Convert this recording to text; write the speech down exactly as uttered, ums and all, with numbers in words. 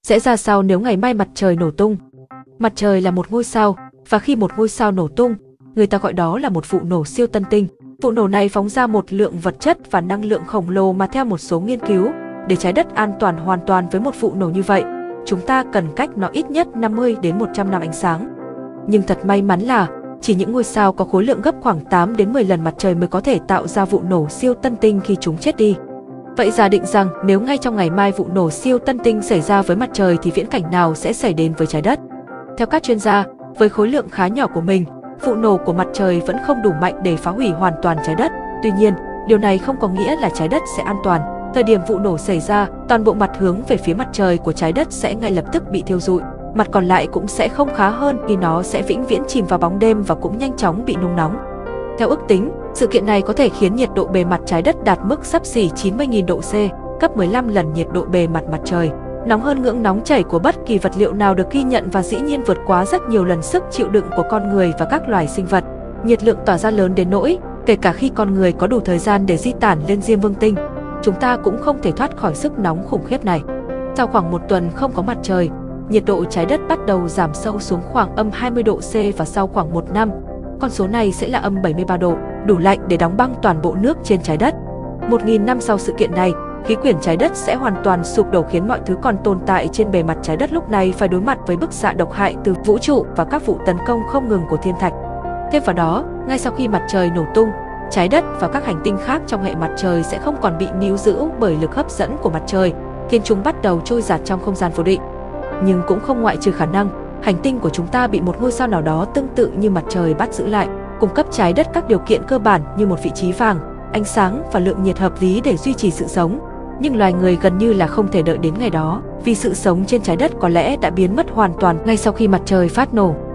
Sẽ ra sao nếu ngày mai mặt trời nổ tung? Mặt trời là một ngôi sao, và khi một ngôi sao nổ tung, người ta gọi đó là một vụ nổ siêu tân tinh. Vụ nổ này phóng ra một lượng vật chất và năng lượng khổng lồ mà theo một số nghiên cứu, để trái đất an toàn hoàn toàn với một vụ nổ như vậy, chúng ta cần cách nó ít nhất năm mươi đến một trăm năm ánh sáng. Nhưng thật may mắn là, chỉ những ngôi sao có khối lượng gấp khoảng tám đến mười lần mặt trời mới có thể tạo ra vụ nổ siêu tân tinh khi chúng chết đi. Vậy giả định rằng nếu ngay trong ngày mai vụ nổ siêu tân tinh xảy ra với mặt trời thì viễn cảnh nào sẽ xảy đến với trái đất? Theo các chuyên gia, với khối lượng khá nhỏ của mình, vụ nổ của mặt trời vẫn không đủ mạnh để phá hủy hoàn toàn trái đất. Tuy nhiên, điều này không có nghĩa là trái đất sẽ an toàn. Thời điểm vụ nổ xảy ra, toàn bộ mặt hướng về phía mặt trời của trái đất sẽ ngay lập tức bị thiêu rụi. Mặt còn lại cũng sẽ không khá hơn vì nó sẽ vĩnh viễn chìm vào bóng đêm và cũng nhanh chóng bị nung nóng. Theo ước tính, sự kiện này có thể khiến nhiệt độ bề mặt trái đất đạt mức xấp xỉ chín mươi nghìn độ C, gấp mười lăm lần nhiệt độ bề mặt mặt trời. Nóng hơn ngưỡng nóng chảy của bất kỳ vật liệu nào được ghi nhận và dĩ nhiên vượt quá rất nhiều lần sức chịu đựng của con người và các loài sinh vật. Nhiệt lượng tỏa ra lớn đến nỗi, kể cả khi con người có đủ thời gian để di tản lên Diêm Vương tinh, chúng ta cũng không thể thoát khỏi sức nóng khủng khiếp này. Sau khoảng một tuần không có mặt trời, nhiệt độ trái đất bắt đầu giảm sâu xuống khoảng âm hai mươi độ C và sau khoảng một năm, con số này sẽ là âm bảy mươi ba độ, đủ lạnh để đóng băng toàn bộ nước trên trái đất. Một nghìn năm sau sự kiện này, khí quyển trái đất sẽ hoàn toàn sụp đổ khiến mọi thứ còn tồn tại trên bề mặt trái đất lúc này phải đối mặt với bức xạ độc hại từ vũ trụ và các vụ tấn công không ngừng của thiên thạch. Thêm vào đó, ngay sau khi mặt trời nổ tung, trái đất và các hành tinh khác trong hệ mặt trời sẽ không còn bị níu giữ bởi lực hấp dẫn của mặt trời, khiến chúng bắt đầu trôi dạt trong không gian vô định. Nhưng cũng không ngoại trừ khả năng hành tinh của chúng ta bị một ngôi sao nào đó tương tự như mặt trời bắt giữ lại, cung cấp trái đất các điều kiện cơ bản như một vị trí vàng, ánh sáng và lượng nhiệt hợp lý để duy trì sự sống. Nhưng loài người gần như là không thể đợi đến ngày đó, vì sự sống trên trái đất có lẽ đã biến mất hoàn toàn ngay sau khi mặt trời phát nổ.